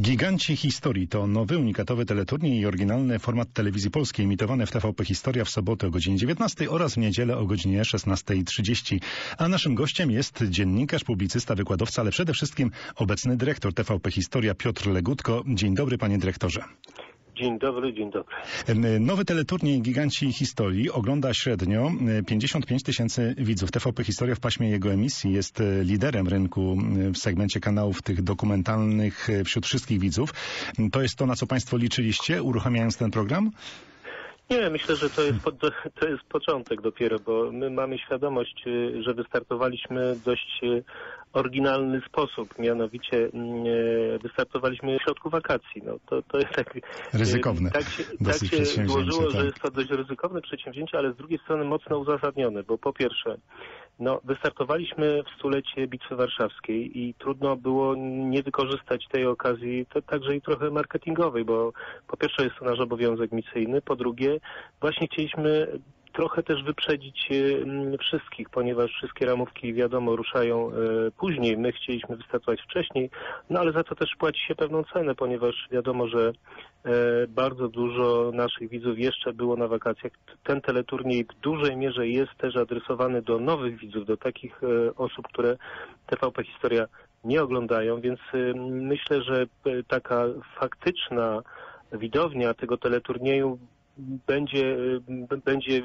Giganci Historii to nowy, unikatowy teleturniej i oryginalny format telewizji polskiej emitowany w TVP Historia w sobotę o godzinie 19 oraz w niedzielę o godzinie 16:30. A naszym gościem jest dziennikarz, publicysta, wykładowca, ale przede wszystkim obecny dyrektor TVP Historia Piotr Legutko. Dzień dobry, panie dyrektorze. Dzień dobry, dzień dobry. Nowy teleturniej Giganci Historii ogląda średnio 55 tysięcy widzów. TVP Historia w paśmie jego emisji jest liderem rynku w segmencie kanałów tych dokumentalnych wśród wszystkich widzów. To jest to, na co państwo liczyliście, uruchamiając ten program? Nie, myślę, że to jest początek dopiero, bo my mamy świadomość, że wystartowaliśmy w dość oryginalny sposób, mianowicie wystartowaliśmy w środku wakacji. No, to jest tak ryzykowne. Tak się złożyło, że jest to dość ryzykowne przedsięwzięcie, ale z drugiej strony mocno uzasadnione, bo po pierwsze, wystartowaliśmy w stulecie Bitwy Warszawskiej i trudno było nie wykorzystać tej okazji, także i trochę marketingowej, bo po pierwsze jest to nasz obowiązek misyjny, po drugie właśnie chcieliśmy trochę też wyprzedzić wszystkich, ponieważ wszystkie ramówki, wiadomo, ruszają później. My chcieliśmy wystartować wcześniej, ale za to też płaci się pewną cenę, ponieważ wiadomo, że bardzo dużo naszych widzów jeszcze było na wakacjach. Ten teleturniej w dużej mierze jest też adresowany do nowych widzów, do takich osób, które TVP Historia nie oglądają, więc myślę, że taka faktyczna widownia tego teleturnieju będzie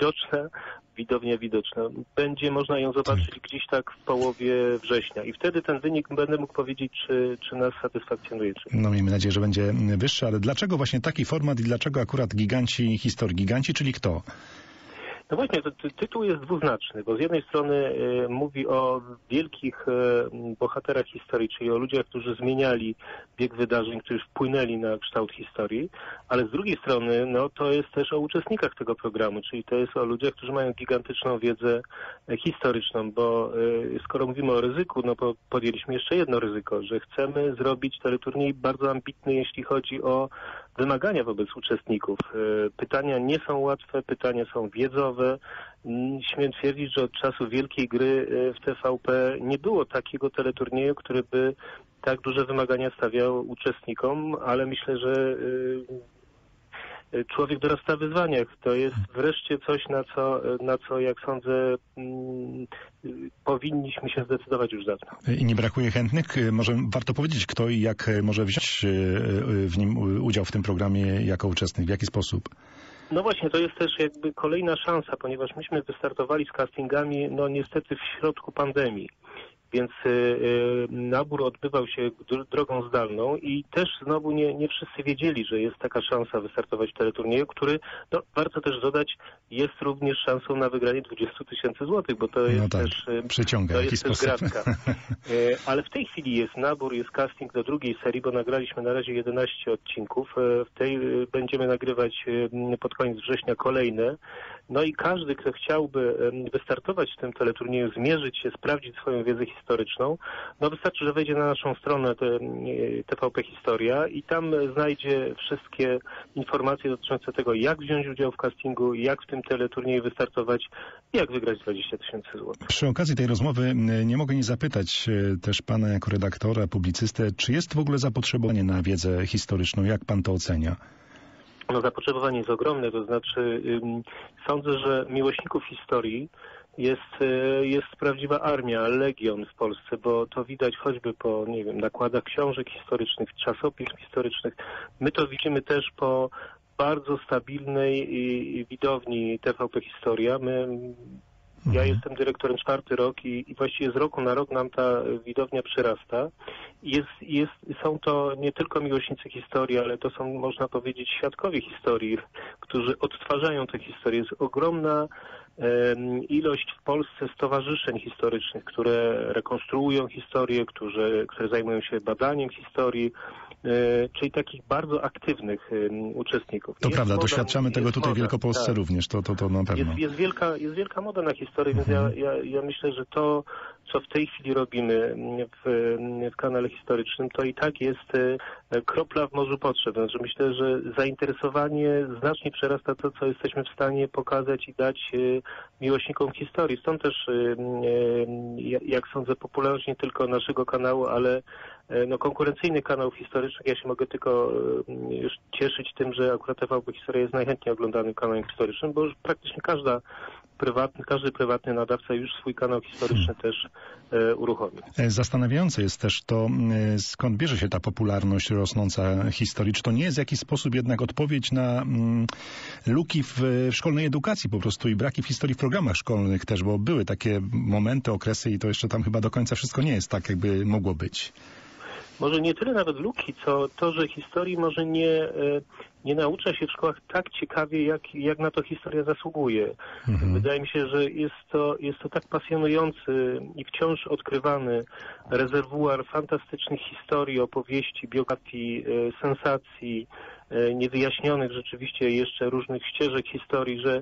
widoczna. Będzie można ją zobaczyć gdzieś tak w połowie września i wtedy ten wynik będę mógł powiedzieć, czy nas satysfakcjonuje. Miejmy nadzieję, że będzie wyższy, ale dlaczego właśnie taki format i dlaczego akurat Giganci Historii? Giganci, czyli kto? No właśnie, tytuł jest dwuznaczny, bo z jednej strony mówi o wielkich bohaterach historii, czyli o ludziach, którzy zmieniali bieg wydarzeń, którzy wpłynęli na kształt historii, ale z drugiej strony to jest też o uczestnikach tego programu, czyli to jest o ludziach, którzy mają gigantyczną wiedzę historyczną, bo skoro mówimy o ryzyku, podjęliśmy jeszcze jedno ryzyko, że chcemy zrobić teleturniej bardzo ambitny, jeśli chodzi o wymagania wobec uczestników. Pytania nie są łatwe, pytania są wiedzowe. Śmiem twierdzić, że od czasu wielkiej gry w TVP nie było takiego teleturnieju, który by tak duże wymagania stawiał uczestnikom, ale myślę, że człowiek dorasta w wyzwaniach. To jest wreszcie coś, na co jak sądzę, powinniśmy się zdecydować już dawno. I nie brakuje chętnych? Może warto powiedzieć, kto i jak może wziąć w nim udział w tym programie jako uczestnik, w jaki sposób? No właśnie, to jest też jakby kolejna szansa, ponieważ myśmy wystartowali z castingami, niestety w środku pandemii. Więc nabór odbywał się drogą zdalną i też znowu nie wszyscy wiedzieli, że jest taka szansa wystartować w teleturnieju, który, warto też dodać, jest również szansą na wygranie 20 tysięcy złotych, bo to jest też przyciąga, to jest też gratka. Ale w tej chwili jest nabór, jest casting do drugiej serii, bo nagraliśmy na razie 11 odcinków. W tej będziemy nagrywać pod koniec września kolejne. I każdy, kto chciałby wystartować w tym teleturnieju, zmierzyć się, sprawdzić swoją wiedzę historyczną, wystarczy, że wejdzie na naszą stronę TVP Historia i tam znajdzie wszystkie informacje dotyczące tego, jak wziąć udział w castingu, jak w tym teleturnieju wystartować i jak wygrać 20 tysięcy złotych. Przy okazji tej rozmowy nie mogę nie zapytać też pana jako redaktora, publicystę, czy jest w ogóle zapotrzebowanie na wiedzę historyczną? Jak pan to ocenia? Zapotrzebowanie jest ogromne, to znaczy sądzę, że miłośników historii jest prawdziwa armia, legion w Polsce, bo to widać choćby po, nakładach książek historycznych, czasopism historycznych. My to widzimy też po bardzo stabilnej widowni TVP Historia. Ja jestem dyrektorem 4. rok i właściwie z roku na rok nam ta widownia przyrasta. Są to nie tylko miłośnicy historii, ale to są, można powiedzieć, świadkowie historii, którzy odtwarzają tę historię. Jest ogromna ilość w Polsce stowarzyszeń historycznych, które rekonstruują historię, które zajmują się badaniem historii, czyli takich bardzo aktywnych uczestników. To prawda, doświadczamy tego tutaj w Wielkopolsce również, to na pewno. Jest wielka moda na historię, więc ja myślę, że to, co w tej chwili robimy w kanale historycznym, to i tak jest kropla w morzu potrzeb. Znaczy myślę, że zainteresowanie znacznie przerasta to, co jesteśmy w stanie pokazać i dać miłośnikom historii. Stąd też, jak sądzę, popularność nie tylko naszego kanału, konkurencyjnych kanałów historycznych. Ja się mogę tylko już cieszyć tym, że akurat TVP Historia jest najchętniej oglądanym kanałem historycznym, bo już praktycznie każdy prywatny nadawca już swój kanał historyczny też uruchomił. Zastanawiające jest też to, skąd bierze się ta popularność rosnąca historii. Czy to nie jest w jakiś sposób jednak odpowiedź na luki w szkolnej edukacji po prostu i braki w historii w programach szkolnych też, bo były takie momenty, okresy i to jeszcze tam chyba do końca wszystko nie jest tak, jakby mogło być. Może nie tyle nawet luki, co to, że historii może nie naucza się w szkołach tak ciekawie, jak na to historia zasługuje. Wydaje mi się, że jest to tak pasjonujący i wciąż odkrywany rezerwuar fantastycznych historii, opowieści, biografii, sensacji, niewyjaśnionych rzeczywiście jeszcze różnych ścieżek historii, że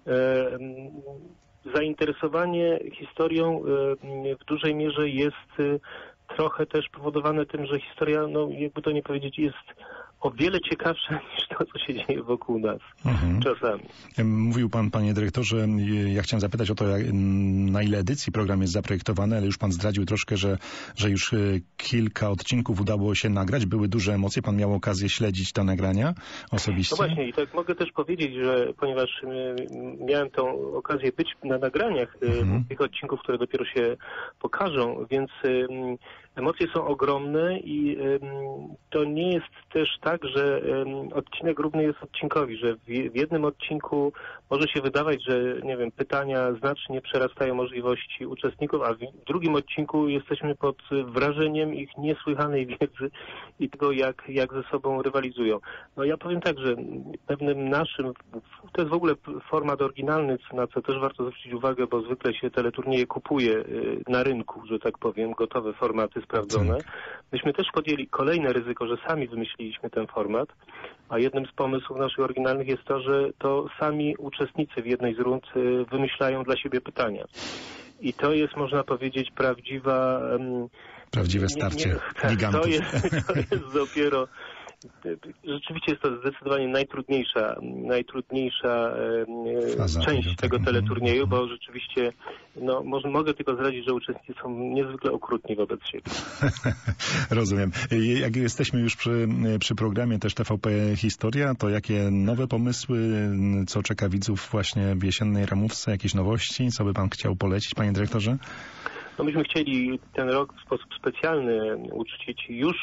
zainteresowanie historią w dużej mierze jest trochę też powodowane tym, że historia, jakby to nie powiedzieć, jest o wiele ciekawsza niż to, co się dzieje wokół nas czasami. Mówił pan, panie dyrektorze, ja chciałem zapytać o to, na ile edycji program jest zaprojektowany, ale już pan zdradził troszkę, że już kilka odcinków udało się nagrać. Były duże emocje. Pan miał okazję śledzić te nagrania osobiście? No właśnie i tak mogę też powiedzieć, że ponieważ miałem tą okazję być na nagraniach tych odcinków, które dopiero się pokażą, więc emocje są ogromne i to nie jest też tak, że odcinek równy jest odcinkowi, że w jednym odcinku może się wydawać, że nie wiem, pytania znacznie przerastają możliwości uczestników, a w drugim odcinku jesteśmy pod wrażeniem ich niesłychanej wiedzy i tego, jak ze sobą rywalizują. No ja powiem tak, że pewnym naszym, to jest w ogóle format oryginalny, na co też warto zwrócić uwagę, bo zwykle się teleturnieje kupuje na rynku, że tak powiem, gotowe formaty sprawdzone. Myśmy też podjęli kolejne ryzyko, że sami wymyśliliśmy ten format, a jednym z pomysłów naszych oryginalnych jest to, że to sami uczestnicy w jednej z rund wymyślają dla siebie pytania. I to jest, można powiedzieć, prawdziwe starcie gigantów. To jest dopiero... Rzeczywiście jest to zdecydowanie najtrudniejsza część tego teleturnieju, bo rzeczywiście mogę tylko zdradzić, że uczestnicy są niezwykle okrutni wobec siebie. Rozumiem. Jak jesteśmy już przy programie też TVP Historia, to jakie nowe pomysły, co czeka widzów właśnie w jesiennej ramówce, jakieś nowości, co by pan chciał polecić, panie dyrektorze? Myśmy chcieli ten rok w sposób specjalny uczcić. Już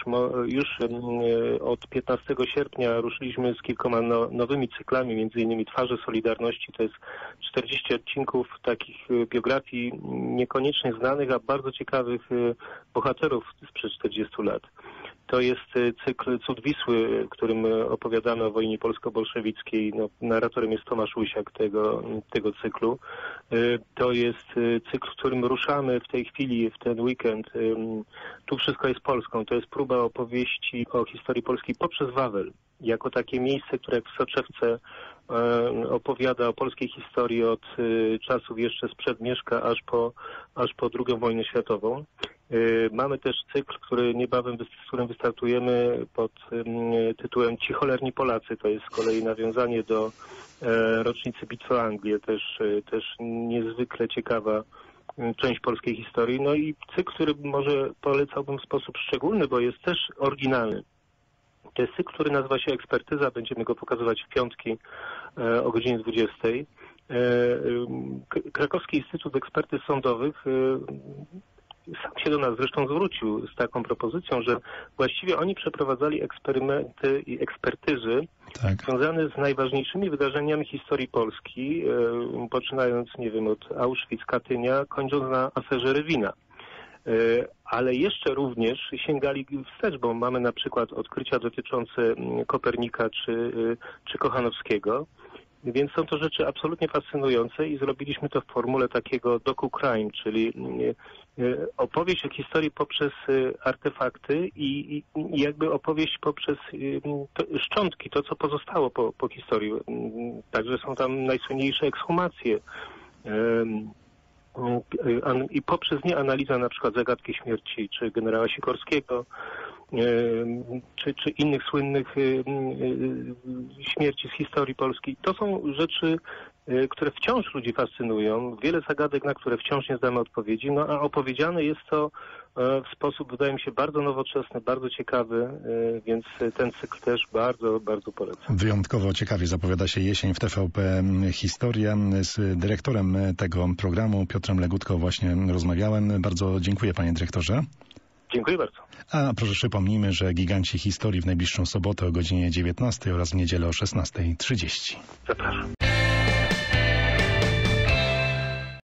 od 15 sierpnia ruszyliśmy z kilkoma nowymi cyklami, między innymi Twarze Solidarności. To jest 40 odcinków takich biografii niekoniecznie znanych, a bardzo ciekawych bohaterów sprzed 40 lat. To jest cykl Cud Wisły, w którym opowiadamy o wojnie polsko-bolszewickiej. Narratorem jest Tomasz Łysiak tego cyklu. To jest cykl, w którym ruszamy w tej chwili, w ten weekend. Tu wszystko jest Polską. To jest próba opowieści o historii Polski poprzez Wawel. Jako takie miejsce, które jak w soczewce opowiada o polskiej historii od czasów jeszcze sprzed Mieszka aż po II wojnę światową. Mamy też cykl, z którym wystartujemy pod tytułem Ci cholerni Polacy. To jest z kolei nawiązanie do rocznicy Bitwy o Anglię, też niezwykle ciekawa część polskiej historii. No i cykl, który może polecałbym w sposób szczególny, bo jest też oryginalny. To jest cykl, który nazywa się Ekspertyza. Będziemy go pokazywać w piątki o godzinie 20. Krakowski Instytut Ekspertyz Sądowych sam się do nas zresztą zwrócił z taką propozycją, że właściwie oni przeprowadzali eksperymenty i ekspertyzy związane z najważniejszymi wydarzeniami historii Polski, poczynając, od Auschwitz, Katynia, kończąc na aferze Rywina. Ale jeszcze również sięgali wstecz, bo mamy na przykład odkrycia dotyczące Kopernika czy Kochanowskiego. Więc są to rzeczy absolutnie fascynujące i zrobiliśmy to w formule takiego docu-crime, czyli opowieść o historii poprzez artefakty i jakby opowieść poprzez szczątki, to co pozostało po historii. Także są tam najsłynniejsze ekshumacje i poprzez nie analiza na przykład zagadki śmierci czy generała Sikorskiego, czy innych słynnych śmierci z historii Polski. To są rzeczy które wciąż ludzi fascynują, wiele zagadek, na które wciąż nie znamy odpowiedzi, no a opowiedziane jest to w sposób, wydaje mi się, bardzo nowoczesny, bardzo ciekawy, więc ten cykl też bardzo, bardzo polecam. Wyjątkowo ciekawie zapowiada się jesień w TVP Historia. Z dyrektorem tego programu, Piotrem Legutko, właśnie rozmawiałem. Bardzo dziękuję, panie dyrektorze. Dziękuję bardzo. A proszę przypomnijmy, że Giganci Historii w najbliższą sobotę o godzinie 19 oraz w niedzielę o 16:30. Zapraszam.